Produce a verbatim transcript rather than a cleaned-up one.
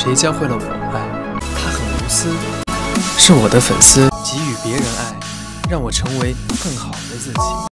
谁教会了我爱？他很无私，是我的粉丝，给予别人爱，让我成为更好的自己。